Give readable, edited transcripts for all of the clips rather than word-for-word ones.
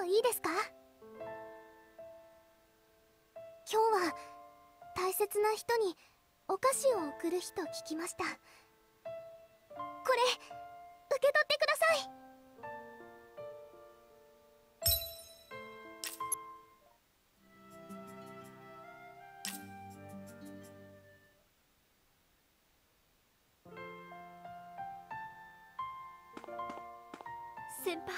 といいですか？今日は大切な人にお菓子を贈る日と聞きました。これ受け取ってください。先輩、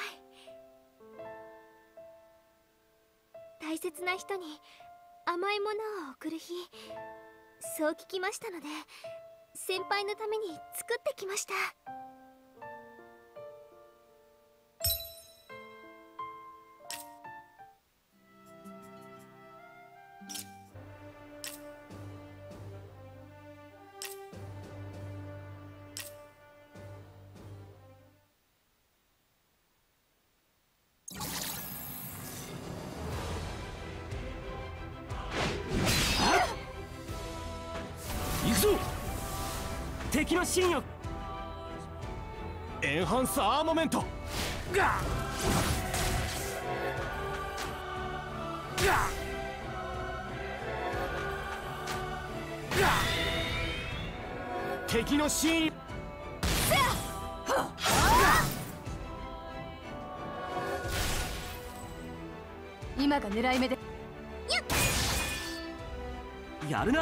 大切な人に甘いものを贈る日、そう聞きましたので先輩のために作ってきました。 行くぞ。敵の真意をエンハンスアーマメントが敵の真意今が狙い目でやるな。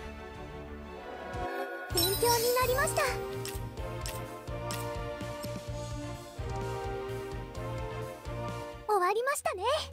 勉強になりました。終わりましたね。